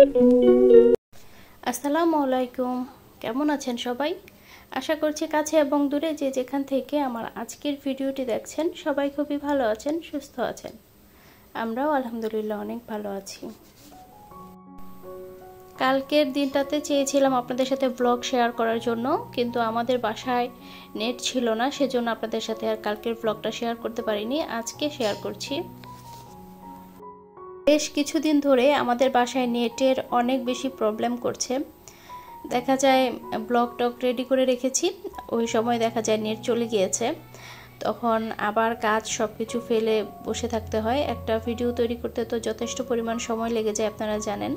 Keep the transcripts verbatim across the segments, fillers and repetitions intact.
আসসালামু আলাইকুম, কেমন আছেন সবাই? আশা করছি কাছে এবং দূরে যে যেখান থেকে আমার আজকের ভিডিওটি দেখছেন সবাই খুবই ভালো আছেন, সুস্থ আছেন। আমরাও আলহামদুলিল্লাহ অনেক ভালো আছি। কালকের দিনটাতে চেয়েছিলাম আপনাদের সাথে ব্লগ শেয়ার করার জন্য, কিন্তু আমাদের বাসায় নেট ছিল না, সেজন্য আপনাদের সাথে আর কালকের ব্লগটা শেয়ার করতে পারিনি। আজকে শেয়ার করছি। বেশ কিছুদিন ধরে আমাদের বাসায় নেটের অনেক বেশি প্রবলেম করছে। দেখা যায় ব্লগ টক রেডি করে রেখেছি, ওই সময় দেখা যায় নেট চলে গিয়েছে, তখন আবার কাজ সব কিছু ফেলে বসে থাকতে হয়। একটা ভিডিও তৈরি করতে তো যথেষ্ট পরিমাণ সময় লেগে যায়, আপনারা জানেন।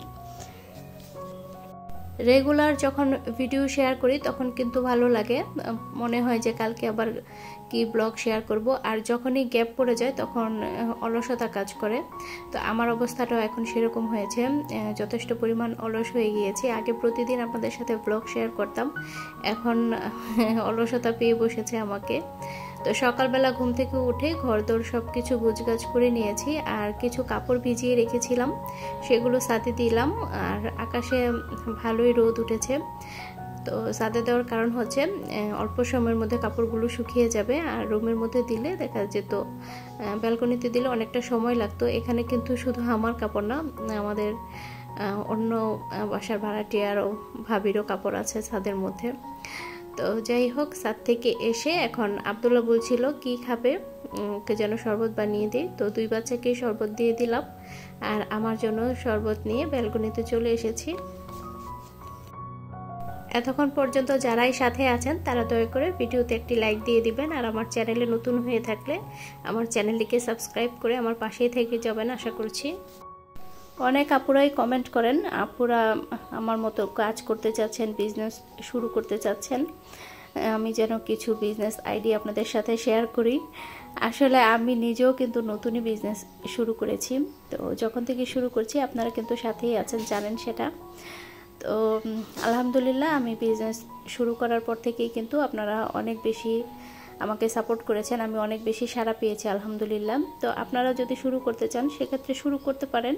রেগুলার যখন ভিডিও শেয়ার করি তখন কিন্তু ভালো লাগে, মনে হয় যে কালকে আবার কি ব্লগ শেয়ার করব। আর যখনই গ্যাপ পড়ে যায় তখন অলসতা কাজ করে। তো আমার অবস্থাটাও এখন সেরকম হয়েছে, যথেষ্ট পরিমাণ অলস হয়ে গিয়েছে। আগে প্রতিদিন আপনাদের সাথে ব্লগ শেয়ার করতাম, এখন অলসতা পেয়ে বসেছে আমাকে। তো সকালবেলা ঘুম থেকে উঠে ঘরদোর সব কিছু গুছগাছ করে নিয়েছি, আর কিছু কাপড় ভিজিয়ে রেখেছিলাম সেগুলো ছাদে দিলাম। আর আকাশে ভালোই রোদ উঠেছে, তো ছাদে দেওয়ার কারণ হচ্ছে অল্প সময়ের মধ্যে কাপড়গুলো শুকিয়ে যাবে। আর রুমের মধ্যে দিলে দেখা যেত, ব্যালকনিতে দিলে অনেকটা সময় লাগতো। এখানে কিন্তু শুধু আমার কাপড় না, আমাদের অন্য বাসার ভাড়াটিয়ারও ভাবিরও কাপড় আছে ছাদের মধ্যে। তো যাই হোক, ছাদ থেকে এসে এখন আব্দুল্লাহ বলছিল কি খাবে, ওকে যেন শরবত বানিয়ে দিই। তো দুই বাচ্চাকেই শরবত দিয়ে দিলাম, আর আমার জন্য শরবত নিয়ে ব্যালকনিতে চলে এসেছি। এতক্ষণ পর্যন্ত যারাই সাথে আছেন তারা দয়া করে ভিডিওতে একটি লাইক দিয়ে দিবেন, আর আমার চ্যানেলে নতুন হয়ে থাকলে আমার চ্যানেলটিকে সাবস্ক্রাইব করে আমার পাশেই থেকে যাবেন আশা করছি। অনেক আপুরাই কমেন্ট করেন, আপুরা আমার মতো কাজ করতে চাচ্ছেন, বিজনেস শুরু করতে চাচ্ছেন, আমি যেন কিছু বিজনেস আইডিয়া আপনাদের সাথে শেয়ার করি। আসলে আমি নিজেও কিন্তু নতুনই বিজনেস শুরু করেছি, তো যখন থেকে শুরু করছি আপনারা কিন্তু সাথেই আছেন, জানেন সেটা। তো আলহামদুলিল্লাহ, আমি বিজনেস শুরু করার পর থেকেই কিন্তু আপনারা অনেক বেশি আমাকে সাপোর্ট করেছেন, আমি অনেক বেশি সাড়া পেয়েছি আলহামদুলিল্লাহ। তো আপনারা যদি শুরু করতে চান সেক্ষেত্রে শুরু করতে পারেন।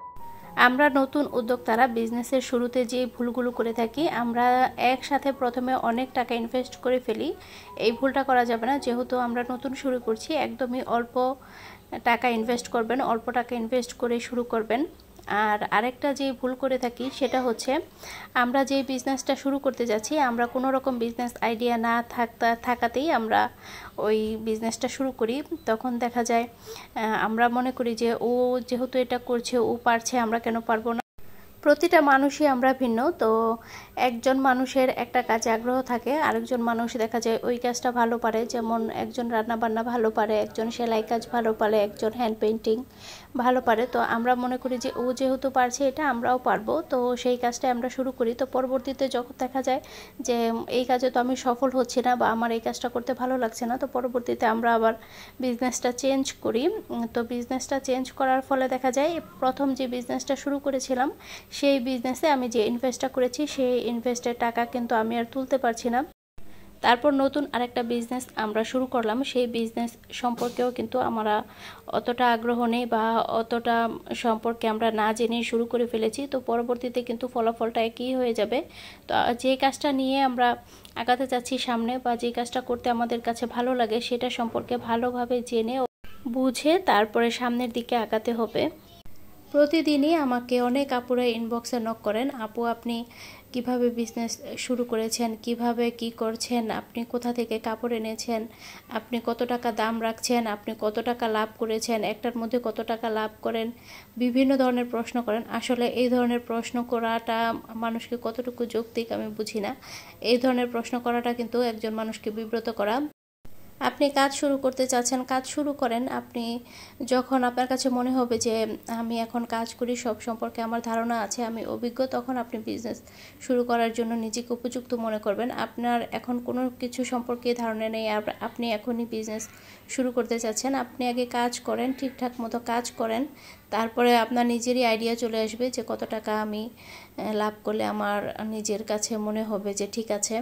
আমরা নতুন উদ্যোক্তারা বিজনেসের শুরুতে যে ভুলগুলো করে থাকি, আমরা একসাথে প্রথমে অনেক টাকা ইনভেস্ট করে ফেলি। এই ভুলটা করা যাবে না, যেহেতু আমরা নতুন শুরু করছি। একদমই অল্প টাকা ইনভেস্ট করবেন, অল্প টাকা ইনভেস্ট করে শুরু করবেন। আর আরেকটা যে ভুল করে থাকি সেটা হচ্ছে, আমরা যে বিজনেসটা শুরু করতে যাচ্ছি, আমরা কোনো রকম বিজনেস আইডিয়া না থাকতা থাকাতেই আমরা ওই বিজনেসটা শুরু করি। তখন দেখা যায় আমরা মনে করি যে ও যেহেতু এটা করছে, ও পারছে, আমরা কেন পারবো না। প্রতিটা মানুষই আমরা ভিন্ন, তো একজন মানুষের একটা কাজে আগ্রহ থাকে, আরেকজন মানুষ দেখা যায় ওই কাজটা ভালো পারে। যেমন একজন রান্না বান্না ভালো পারে, একজন সেলাই কাজ ভালো পারে, একজন হ্যান্ড পেইন্টিং ভালো পারে। তো আমরা মনে করি যে ও যেহেতু পারছে এটা আমরাও পারবো, তো সেই কাজটা আমরা শুরু করি। তো পরবর্তীতে যখন দেখা যায় যে এই কাজে তো আমি সফল হচ্ছি না, বা আমার এই কাজটা করতে ভালো লাগছে না, তো পরবর্তীতে আমরা আবার বিজনেসটা চেঞ্জ করি। তো বিজনেসটা চেঞ্জ করার ফলে দেখা যায় প্রথম যে বিজনেসটা শুরু করেছিলাম সেই বিজনেসে আমি যে ইনভেস্টটা করেছি সেই ইনভেস্টের টাকা কিন্তু আমি আর তুলতে পারছি না। তারপর নতুন আরেকটা বিজনেস আমরা শুরু করলাম, সেই বিজনেস সম্পর্কেও কিন্তু আমরা অতটা আগ্রহ নেই, বা অতটা সম্পর্কে আমরা না জেনে শুরু করে ফেলেছি। তো পরবর্তীতে কিন্তু ফলাফলটা একই হয়ে যাবে। তো যে কাজটা নিয়ে আমরা আগাতে চাচ্ছি সামনে, বা যে কাজটা করতে আমাদের কাছে ভালো লাগে, সেটা সম্পর্কে ভালোভাবে জেনে বুঝে তারপরে সামনের দিকে আগাতে হবে। প্রতিদিনই আমাকে অনেক আপুরা ইনবক্সে নক করেন, আপু আপনি কিভাবে বিজনেস শুরু করেছেন, কিভাবে কি করছেন, আপনি কোথা থেকে কাপড় এনেছেন, আপনি কত টাকা দাম রাখছেন, আপনি কত টাকা লাভ করেছেন, একটার মধ্যে কত টাকা লাভ করেন, বিভিন্ন ধরনের প্রশ্ন করেন। আসলে এই ধরনের প্রশ্ন করাটা মানুষকে কতটুকু যৌক্তিক আমি বুঝি না। এই ধরনের প্রশ্ন করাটা কিন্তু একজন মানুষকে বিব্রত করা। আপনি কাজ শুরু করতে চাচ্ছেন, কাজ শুরু করেন। আপনি যখন আপনার কাছে মনে হবে যে আমি এখন কাজ করি, সব সম্পর্কে আমার ধারণা আছে, আমি অভিজ্ঞ, তখন আপনি বিজনেস শুরু করার জন্য নিজেকে উপযুক্ত মনে করবেন। আপনার এখন কোনো কিছু সম্পর্কে ধারণা নেই, আপনি এখনই বিজনেস শুরু করতে চাচ্ছেন, আপনি আগে কাজ করেন, ঠিকঠাক মতো কাজ করেন, তারপরে আপনার নিজেরই আইডিয়া চলে আসবে যে কত টাকা আমি লাভ করলে আমার নিজের কাছে মনে হবে যে ঠিক আছে।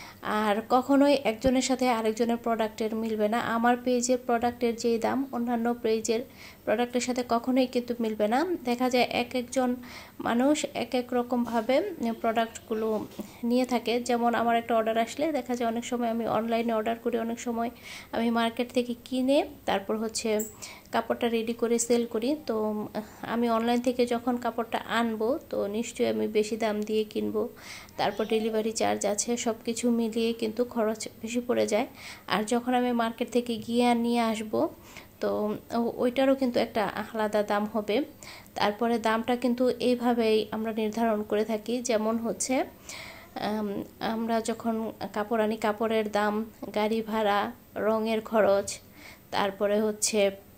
আর কখনোই একজনের সাথে আরেকজনের প্রোডাক্টের মিলবে না। আমার পেজের প্রোডাক্টের যেই দাম অন্যান্য পেজের প্রোডাক্টের সাথে কখনোই কিন্তু মিলবে না। দেখা যায় এক একজন মানুষ এক এক রকমভাবে প্রোডাক্টগুলো নিয়ে থাকে। যেমন আমার একটা অর্ডার আসলে দেখা যায় অনেক সময় আমি অনলাইনে অর্ডার করি, অনেক সময় আমি মার্কেট থেকে কিনে তারপর হচ্ছে কাপড়টা রেডি করে সেল করি। তো আমি অনলাইন থেকে যখন কাপড়টা আনবো তো নিশ্চয়ই আমি বেশি দাম দিয়ে কিনবো, তারপর ডেলিভারি চার্জ আছে, সব কিছু মিলিয়ে কিন্তু খরচ বেশি পড়ে যায়। আর যখন আমি মার্কেট থেকে গিয়ে নিয়ে আসবো তো ওইটারও কিন্তু একটা আলাদা দাম হবে। তারপরে দামটা কিন্তু এইভাবেই আমরা নির্ধারণ করে থাকি, যেমন হচ্ছে আমরা যখন কাপড় আনি কাপড়ের দাম, গাড়ি ভাড়া, রঙের খরচ, তারপরে হচ্ছে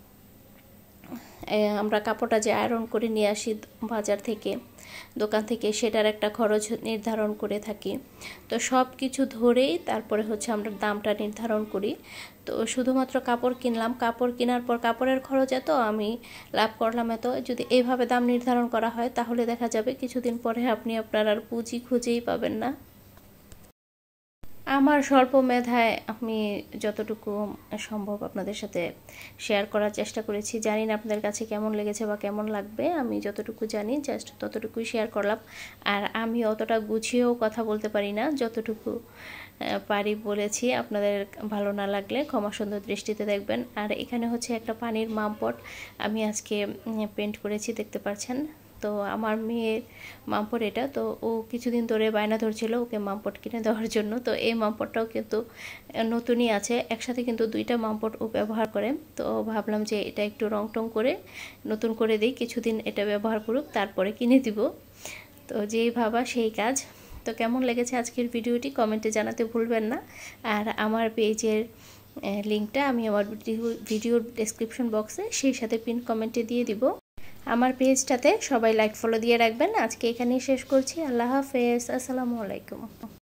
আমরা কাপড়টা যে আয়রন করে নিয়ে আসি বাজার থেকে, দোকান থেকে, সেটার একটা খরচ নির্ধারণ করে থাকি। তো সব কিছু ধরেই তারপরে হচ্ছে আমরা দামটা নির্ধারণ করি। তো শুধুমাত্র কাপড় কিনলাম, কাপড় কেনার পর কাপড়ের খরচ এত, আমি লাভ করলাম এত, যদি এইভাবে দাম নির্ধারণ করা হয় তাহলে দেখা যাবে কিছুদিন পরে আপনি আপনার আর পুঁজি খুঁজেই পাবেন না। আমার স্বল্প মেধায় আমি যতটুকু সম্ভব আপনাদের সাথে শেয়ার করার চেষ্টা করেছি। জানি না আপনাদের কাছে কেমন লেগেছে বা কেমন লাগবে, আমি যতটুকু জানি জাস্ট ততটুকুই শেয়ার করলাম। আর আমি অতটা গুছিয়েও কথা বলতে পারি না, যতটুকু পারি বলেছি। আপনাদের ভালো না লাগলে ক্ষমা সুন্দর দৃষ্টিতে দেখবেন। আর এখানে হচ্ছে একটা পানির মামপট আমি আজকে পেন্ট করেছি, দেখতে পাচ্ছেন। তো আমার মেয়ের মামপট এটা, তো ও কিছুদিন ধরে বায়না ধরছিল ওকে মামপট কিনে দেওয়ার জন্য। তো এই মামপটটাও কিন্তু নতুনই আছে, একসাথে কিন্তু দুইটা মামপট ও ব্যবহার করে। তো ভাবলাম যে এটা একটু রং টং করে নতুন করে দিই, কিছুদিন এটা ব্যবহার করুক, তারপরে কিনে দিব। তো যেই ভাবা সেই কাজ। তো কেমন লেগেছে আজকের ভিডিওটি কমেন্টে জানাতে ভুলবেন না। আর আমার পেজের লিঙ্কটা আমি আমার ভিডিওর ডেসক্রিপশন বক্সে সেই সাথে পিন কমেন্টে দিয়ে দিব। আমার পেজটাতে সবাই লাইক ফলো দিয়ে রাখবেন। আজকে এখানেই শেষ করছি। আল্লাহ হাফেজ, আসসালামু আলাইকুম।